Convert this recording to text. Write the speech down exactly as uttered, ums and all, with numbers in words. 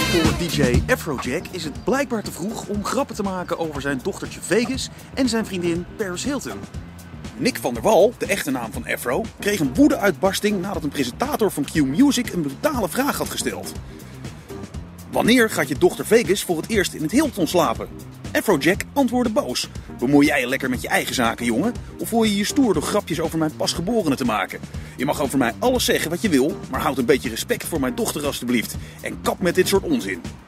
Voor D J Afrojack is het blijkbaar te vroeg om grappen te maken over zijn dochtertje Vegas en zijn vriendin Paris Hilton. Nick van der Wal, de echte naam van Afro, kreeg een woedeuitbarsting nadat een presentator van Q Music een brutale vraag had gesteld. Wanneer gaat je dochter Vegas voor het eerst in het Hilton slapen? Afrojack antwoordde boos. Bemoei jij je lekker met je eigen zaken, jongen? Of voel je je stoer door grapjes over mijn pasgeborene te maken? Je mag over mij alles zeggen wat je wil, maar houd een beetje respect voor mijn dochter alstublieft. En kap met dit soort onzin.